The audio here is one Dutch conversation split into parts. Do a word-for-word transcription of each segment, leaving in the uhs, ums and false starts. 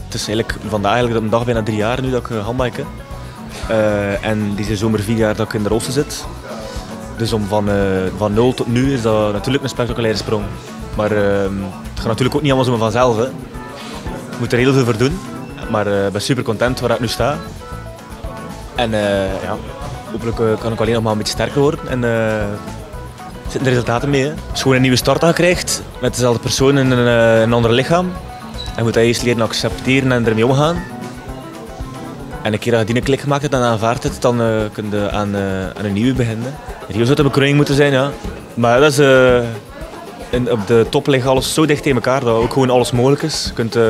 het is eigenlijk vandaag eigenlijk een dag bijna drie jaar nu dat ik uh, handbike. Uh, en deze zomer vier jaar dat ik in de rolstoel zit. Dus om van, uh, van nul tot nu is dat natuurlijk een spectaculaire sprong. Maar uh, het gaat natuurlijk ook niet allemaal zo vanzelf. Hè. Je moet er heel veel voor doen. Maar uh, ik ben super content waar ik nu sta. En uh, ja, hopelijk uh, kan ik alleen nog maar een beetje sterker worden. En uh, zitten de resultaten mee. Hè. Het is gewoon een nieuwe start dat je krijgt. Met dezelfde persoon in een, uh, een ander lichaam. En je moet dat eerst leren accepteren en ermee omgaan. En een keer dat je die een klik gemaakt hebt en aanvaardt het, dan uh, kun je aan, uh, aan een nieuwe beginnen. Rio zou de bekroning moeten zijn, ja. Maar dat is, uh, in, op de top ligt alles zo dicht tegen elkaar dat ook gewoon alles mogelijk is. Je kunt, uh,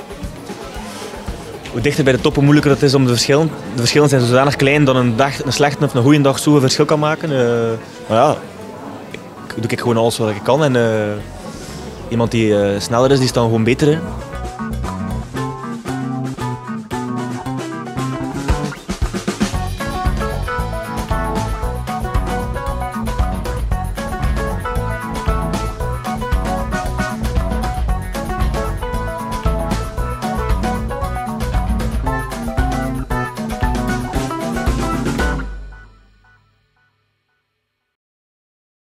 hoe dichter bij de top, hoe moeilijker het is om de verschillen. De verschillen zijn zodanig klein dat een, dag, een slechte of een goede dag zo een verschil kan maken. Uh, maar ja, ik doe ik gewoon alles wat ik kan. En, uh, iemand die uh, sneller is, die is dan gewoon beter. Hè.